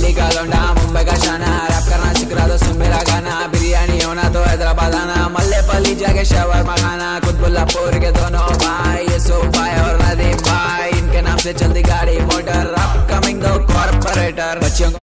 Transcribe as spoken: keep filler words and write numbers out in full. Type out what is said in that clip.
दिल्ली का लौंडा मुंबई का शाना, रैप करना सीख रहा तो सुन मेरा गाना, बिरयानी होना तो हैदराबाद आना, मल्ले पली जाके शवरमा खाना, कुतुबुल्लापुर के दोनों भाई यूसुफ भाई और नदीम भाई, इनके नाम से चलती गाड़ी मोटर, अपकमिंग दो कॉर्पोरेटर। बच्चियों को